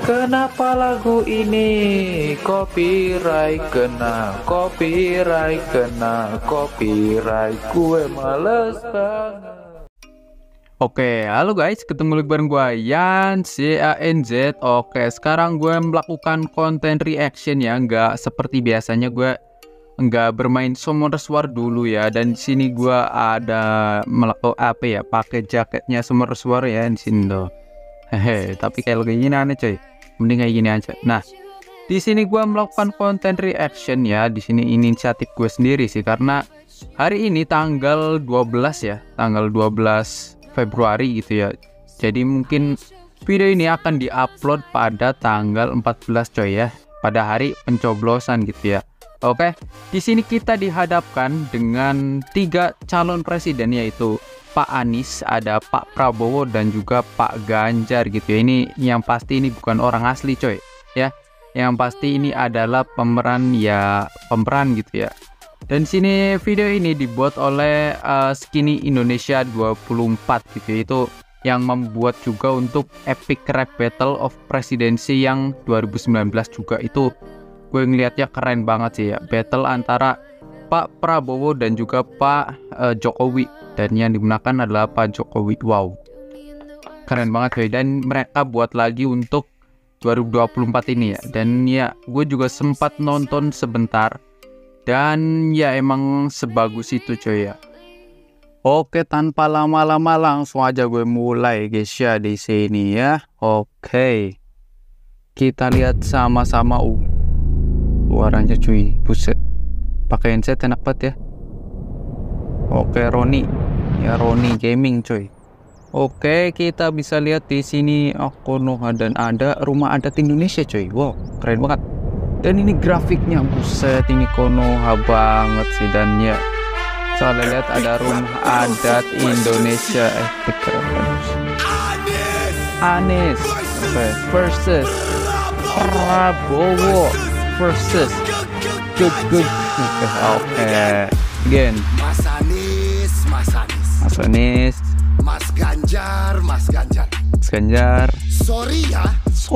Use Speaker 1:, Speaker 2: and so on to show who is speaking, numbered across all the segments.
Speaker 1: Kenapa lagu ini copyright kena, copyright, gue males banget. Oke, halo guys, ketemu lagi bareng gue Yan CANZ. Oke, sekarang gue melakukan konten reaction ya, nggak seperti biasanya gue nggak bermain Summoners War dulu ya. Dan di sini gue ada melakukan pakai jaketnya Summoners War ya di sini tuh. Hehe, tapi kayak gini aneh coy. Mending kayak gini aja. Nah, di sini gue melakukan konten reaction ya. Di sini inisiatif gue sendiri sih, karena hari ini tanggal 12 ya, tanggal 12 Februari gitu ya. Jadi mungkin video ini akan diupload pada tanggal 14 coy ya, pada hari pencoblosan gitu ya. Oke, di sini kita dihadapkan dengan 3 calon presiden, yaitu Pak Anies, ada Pak Prabowo, dan juga Pak Ganjar gitu ya. Ini yang pasti ini bukan orang asli coy ya. Yang pasti ini adalah pemeran gitu ya. Dan sini video ini dibuat oleh Skinny Indonesia 24 gitu ya. Itu yang membuat juga untuk Epic Rap Battle of Presidency yang 2019 juga. Itu gue ngeliatnya keren banget sih ya. Battle antara Pak Prabowo dan juga Pak Jokowi, dan yang digunakan adalah Pak Jokowi. Wow, keren banget coy. Dan mereka buat lagi untuk 2024 ini ya. Dan ya gue juga sempat nonton sebentar, dan ya emang sebagus itu coy ya. Oke, tanpa lama-lama langsung aja gue mulai guys ya di sini ya. Oke, kita lihat sama-sama. Suaranya cuy, buset, pakai headset enak banget ya. Oke, Roni ya, Roni Gaming coy. Oke, kita bisa lihat di sini Konoha, dan ada rumah adat Indonesia coy. Wow, keren banget. Dan ini grafiknya buset, ini Konoha banget sih. Dan ya, soalnya lihat ada rumah adat Indonesia. Keren banget. Anies versus Prabowo versus good. Oke, again.
Speaker 2: Mas
Speaker 1: Anies,
Speaker 2: Mas Ganjar. Sorry ya.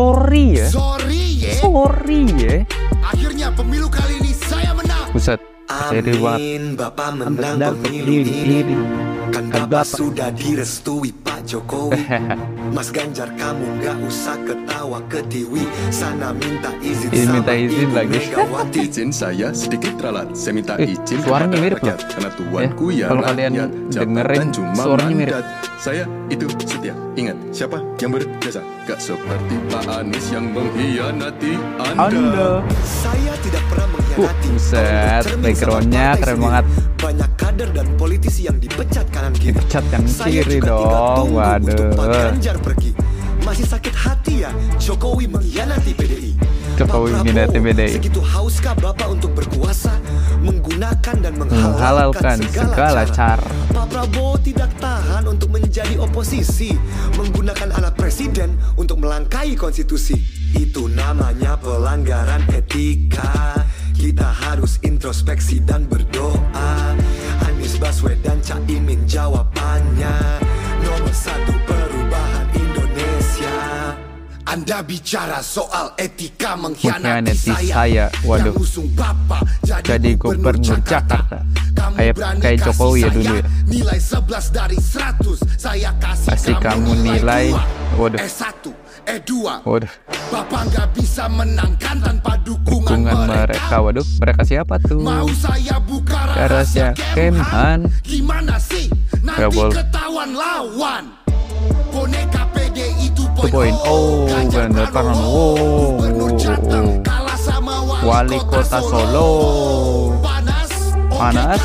Speaker 1: Akhirnya
Speaker 2: pemilu kali ini saya menang.
Speaker 1: Buset,
Speaker 2: Amin, Bapak menang pemilu ini. Kan Bapak sudah direstui Pak Jokowi. Mas Ganjar, kamu nggak usah ketawa ketiwi. Sana minta izin sama Ibu Megawati.
Speaker 3: Izin saya sedikit ralat. Saya minta izin
Speaker 1: suaranya mirip loh.
Speaker 3: Karena tuanku ya
Speaker 1: kalau kalian dengerin suaranya mirip.
Speaker 3: Saya itu setia. Ingat, siapa yang berjasa? Gak seperti Pak Anies yang mengkhianati Anda.
Speaker 2: Saya tidak pernah mengkhianati.
Speaker 1: Buset, backgroundnya keren banget.
Speaker 2: Banyak kader dan politisi yang dipecat kanan kiri.
Speaker 1: Dipecat kanan kiri dong. Waduh.
Speaker 2: Pak Ganjar pergi. Masih sakit hati ya Jokowi mengkhianati PDI.
Speaker 1: Jokowi mengkhianati PDI.
Speaker 2: Segitu hauskah Bapak untuk berkuasa, menggunakan dan menghalalkan segala cara? Pak Prabowo tidak tahan untuk menjadi oposisi, menggunakan anak presiden untuk melangkahi konstitusi. Itu namanya pelanggaran etika. Kita harus introspeksi dan berdoa. Anies Baswedan, Caimin jawabannya. Nomor 1 perubahan Indonesia. Anda bicara soal etika mengkhianati saya.
Speaker 1: Waduh,
Speaker 2: Bapak
Speaker 1: jadi gubernur Jakarta. Kayak Jokowi ya dulu ya.
Speaker 2: Nilai 11 dari 100. Saya kasih
Speaker 1: kamu nilai. Waduh.
Speaker 2: S1, E2.
Speaker 1: Waduh.
Speaker 2: Bapak nggak bisa menangkan tanpa dukungan mereka.
Speaker 1: Waduh, mereka siapa tuh?
Speaker 2: Mau saya buka rahasia Kemhan? Gimana sih? Nanti ketahuan lawan. Boneka PD itu
Speaker 1: poin. Oh, bener kan. Wali kota Solo. Panas.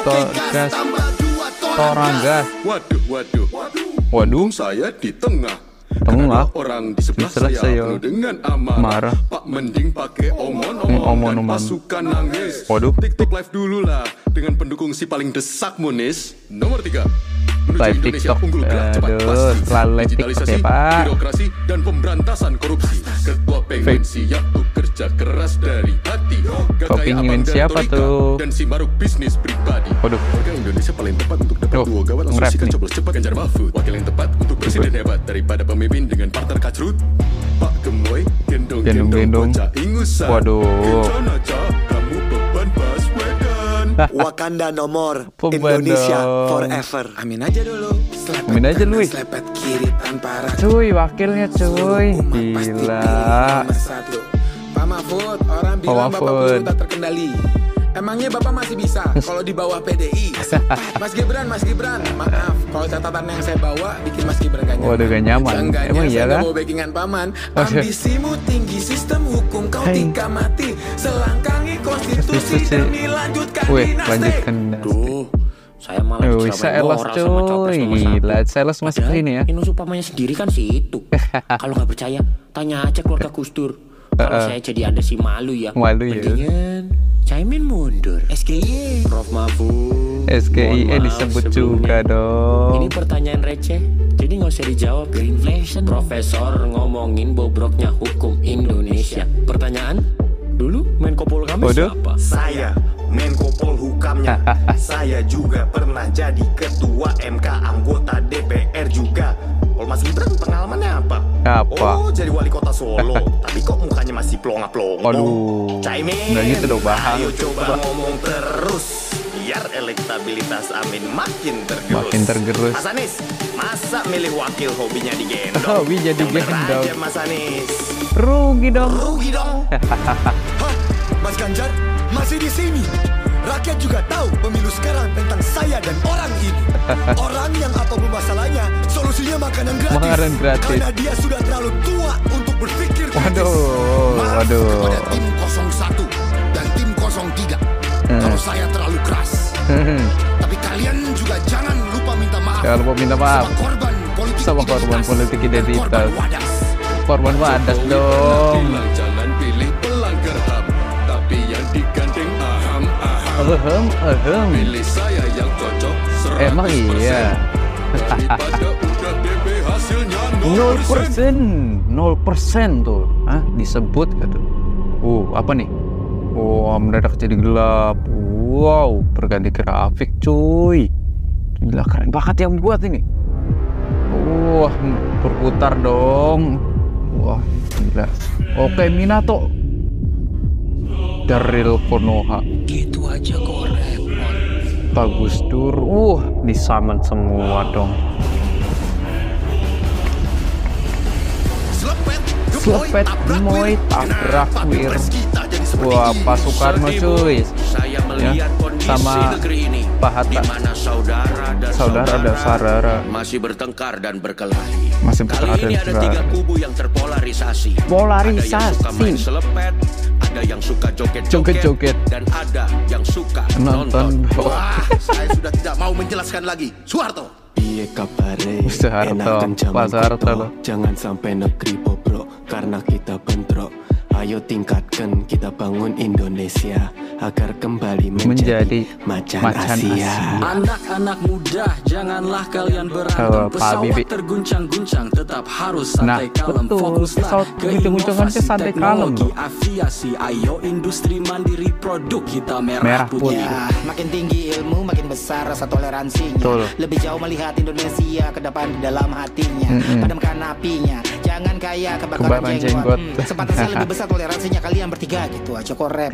Speaker 1: Toranggas.
Speaker 3: Waduh, saya di tengah. Orang di sebelah saya penuh dengan amarah. Pak mending pakai omon-omon pasukan nangis.
Speaker 1: Waduh,
Speaker 3: TikTok live dulu lah dengan pendukung si paling desak Munis. Nomor 3,
Speaker 1: live TikTok. Aduh, selalu live TikTok ya Pak.
Speaker 3: Birokrasi dan pemberantasan korupsi. Ketua pengen siap tuh kerja keras dari hati.
Speaker 1: Kepingin siapa tuh?
Speaker 3: Dan si maruk bisnis pribadi.
Speaker 1: Waduh,
Speaker 3: warga Indonesia paling tepat untuk dapat dua gawat langsung sikat coblos cepat Ganjar Mahfud. Wakil yang tepat untuk presiden hebat daripada pemimpin dengan partner kacrut. Pak Gemoy
Speaker 1: gendong-gendong. Waduh.
Speaker 2: Wakanda nomor, Indonesia forever. Amin aja dulu.
Speaker 1: Amin aja lu. Cuy, wakilnya cuy. Gila.
Speaker 2: Pak Mahfud, orang bilang Bapak Gubernur tak terkendali. Emangnya Bapak masih bisa kalau di bawah PDI? Mas Gibran, maaf kalau catatan yang saya bawa bikin Mas Gibran gak nyaman.
Speaker 1: Waduh, gak nyaman. Emang iya lah.
Speaker 2: Bawa backingan paman. Ambisimu tinggi, sistem hukum kau tingkah mati. Selangkangi konstitusi demi lanjutkan dinasti.
Speaker 4: Duh, saya malah
Speaker 1: sales cuy. Gila, sales masih ini ya.
Speaker 4: Inus upamanya sendiri kan si itu. Kalau nggak percaya, tanya aja keluarga Gus Dur. Kalau saya jadi Anda sih malu ya.
Speaker 1: Malu ya.
Speaker 4: Mendingan Caimin mundur. SKY, Prof Mahfud.
Speaker 1: SKY disebut juga dong.
Speaker 4: Ini pertanyaan receh, jadi nggak usah dijawab. Greenflation. Profesor ngomongin bobroknya hukum Indonesia. Pertanyaan, dulu Menko Polhukam siapa?
Speaker 5: Saya Menko Polhukamnya. Saya juga pernah jadi ketua MK, anggota DPR juga. Kalau Mas Gibran pengalamannya apa? Oh, jadi wali kota Solo. Tapi kok mukanya masih plonga-plongo.
Speaker 1: Aduh.
Speaker 5: Caimin,
Speaker 1: nggak gitu dong, Bang.
Speaker 5: ayo coba ngomong terus biar elektabilitas Amin makin tergerus.
Speaker 1: Makin tergerus.
Speaker 5: Mas Anies, masa milih wakil hobinya digendong?
Speaker 1: Hobinya digendong.
Speaker 5: Aja Mas Anies.
Speaker 1: Rugi dong.
Speaker 5: Rugi dong.
Speaker 2: Hah, Mas Ganjar masih di sini. Rakyat juga tahu pemilu sekarang tentang saya dan orang ini. Orang yang apapun masalahnya, solusinya makanan gratis.
Speaker 1: Makanan gratis.
Speaker 2: Karena dia sudah terlalu tua untuk berpikir kritis.
Speaker 1: Waduh.
Speaker 2: Kepada tim 01 dan tim 03. Kalau saya terlalu keras. Tapi kalian juga jangan lupa minta maaf.
Speaker 1: Jangan lupa minta maaf.
Speaker 2: Sama korban politik
Speaker 1: identitas. Korban wadas dong.
Speaker 3: Jangan pilih pelanggar HAM, tapi yang digandeng aham. Pilih saya yang cocok 100%.
Speaker 1: Emang iya.
Speaker 3: Daripada udah DP hasilnya
Speaker 1: 0% tuh. Hah? Disebut gitu. Apa nih? Mendadak jadi gelap. Wow, berganti grafik cuy. Gila, keren banget yang buat ini. Wah, berputar dong. Wah, gila. Oke, Minato. Daryl Konoha.
Speaker 4: Gitu aja kok repot.
Speaker 1: Bagus Dur. Disaman semua dong. Selepet, gemoy, tabrak wir. Wah, Pak Soekarno cuy.
Speaker 4: Saya melihat kondisi
Speaker 1: sama
Speaker 4: negeri ini
Speaker 1: Pak Hatta.
Speaker 4: di mana saudara dan
Speaker 1: saudara
Speaker 4: masih bertengkar dan berkelahi. Kali ini ada 3 kubu yang terpolarisasi. Ada yang suka main selepet, ada yang suka joget-joget, dan ada yang suka nonton.
Speaker 2: Wah, saya sudah tidak mau menjelaskan lagi. Soeharto.
Speaker 5: Iya kabare, enakan
Speaker 1: Pak Soeharto loh.
Speaker 5: Jangan sampai negeri bobrok karena kita bentrok. Ayo tingkatkan, kita bangun Indonesia agar kembali menjadi macan Asia.
Speaker 6: Anak-anak muda, janganlah kalian berantem. Pesawat terguncang-guncang tetap harus santai kalem. Fokuslah ke inovasi teknologi aviasi. Ayo industri mandiri, produk kita merah putih.
Speaker 7: Makin tinggi ilmu, makin besar rasa toleransinya. Lebih jauh melihat Indonesia ke depan di dalam hatinya. Padamkan apinya, jangan kayak kebakaran jenggot. Sepatah saya lebih besar toleransinya kalian bertiga. Gitu aja kok repot.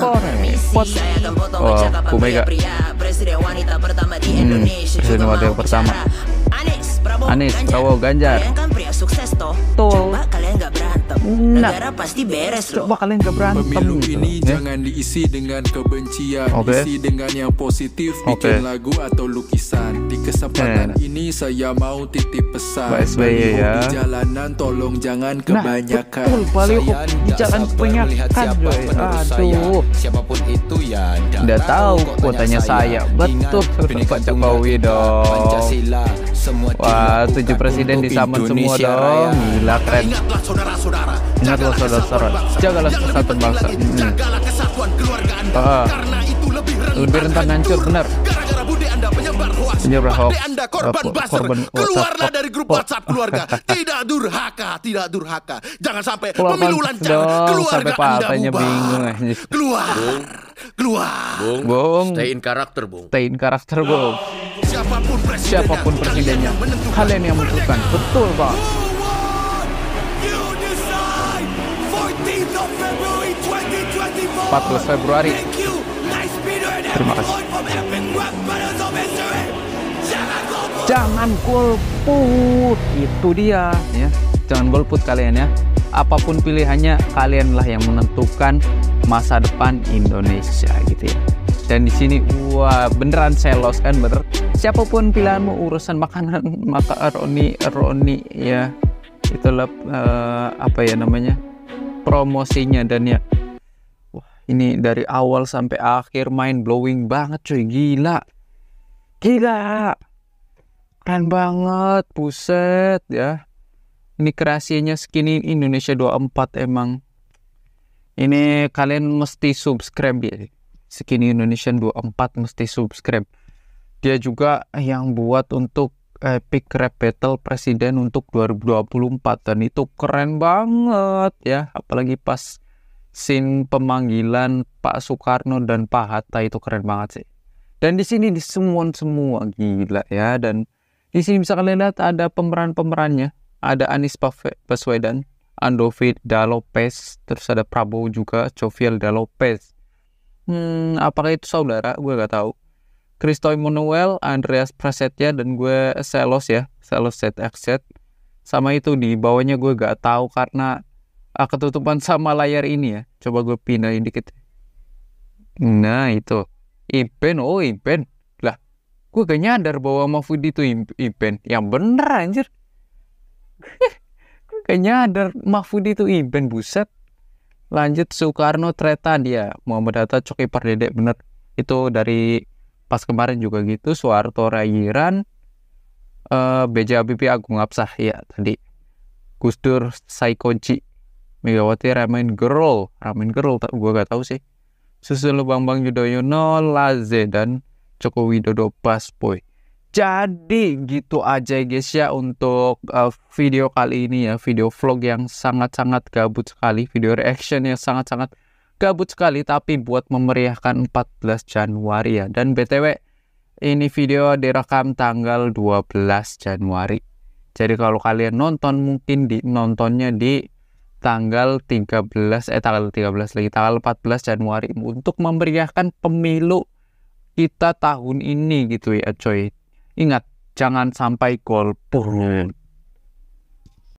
Speaker 1: Bu Mega. Presiden wanita pertama di Indonesia. Presiden wanita pertama. Anies, Prabowo, Ganjar.
Speaker 8: Kalian kan pria sukses toh. Coba kalian gak berantem. Negara pasti beres loh.
Speaker 1: Coba kalian gak berantem.
Speaker 9: Pemilu ini jangan diisi dengan kebencian. Isi dengan yang positif. Bikin lagu atau lukisan. Di kesempatan ini saya mau titip pesan.
Speaker 1: Baliho
Speaker 9: di jalanan tolong jangan kebanyakan.
Speaker 1: Betul, baliho di jalan kebanyakan. Aduh,
Speaker 10: siapapun itu ya
Speaker 1: udah tahu kuotanya saya. Betul, Pak Jokowi dong.
Speaker 10: Pancasila, semua
Speaker 1: 7 presiden disaman semua dong. Gila, keren.
Speaker 2: Ingatlah saudara-saudara.
Speaker 1: Ingatlah saudara-saudara. Jagalah kesatuan bangsa.
Speaker 2: Jagalah kesatuan keluarga Anda. Karena itu lebih
Speaker 1: rentan hancur, benar.
Speaker 2: Gara-gara bude Anda penyebar hoax. Bude Anda korban buzzer. Keluarlah dari grup WhatsApp keluarga. Tidak durhaka. Jangan sampai pemilu lancar. Keluarga Anda bubar. Keluar.
Speaker 1: Bung.
Speaker 4: Stay in karakter, Bung.
Speaker 1: Siapapun presidennya, kalian yang menentukan. Betul, Pak. 14 Februari. Terima kasih. Jangan golput, itu dia ya. Jangan golput kalian ya. Apapun pilihannya, kalianlah yang menentukan masa depan Indonesia gitu ya. Dan di sini wah beneran selos kan, bener. Siapapun pilihanmu, urusan makanan, makaroni ya, itulah apa ya namanya, promosinya. Dan ya, wah ini dari awal sampai akhir mind blowing banget cuy, gila, keren banget, buset ya. Ini kreasinya Skinny Indonesia 24 emang. Ini kalian mesti subscribe ya. Skinny Indonesia 24 mesti subscribe. Dia juga yang buat untuk Epic Rap Battle Presiden untuk 2024. Dan itu keren banget ya. Apalagi pas scene pemanggilan Pak Soekarno dan Pak Hatta, itu keren banget sih. Dan di sini di semua gila ya. Dan di sini bisa kalian lihat ada pemerannya. Ada Anies Baswedan, Andovi Lopez, terus ada Prabowo juga, Jovial Lopez. Apakah itu saudara? Gue gak tahu. Kristoy Manuel, Andreas Prasetya, dan gue Selos ya, Selos ZXZ. Sama itu di bawahnya gue gak tahu karena ketutupan sama layar ini ya. Coba gue pindahin dikit. Nah itu Ipen, oh Ipen. Lah, gue gak nyadar bahwa Mahfud itu Ipen. Yang bener anjir. Gak nyadar Mahfud itu Ipen, buset. Lanjut Soekarno Treta dia, Muhammad Hatta, Coki Pardede, bener. Itu dari pas kemarin juga gitu. Soeharto Rayiran, B.J. Habibie, Agung Absah ya tadi. Gus Dur, Saikoji, Megawati, Ramen Girl, gue gak tahu sih. Susilo Bambang Yudhoyono, Laze, dan Joko Widodo Basboy. Jadi gitu aja guys ya untuk video kali ini ya, video vlog yang sangat-sangat gabut sekali, video reaction yang sangat-sangat gabut sekali, tapi buat memeriahkan 14 Januari ya. Dan BTW ini video direkam tanggal 12 Januari. Jadi kalau kalian nonton mungkin nontonnya di tanggal 14 Januari untuk memeriahkan pemilu kita tahun ini gitu ya coy. Ingat, jangan sampai golput.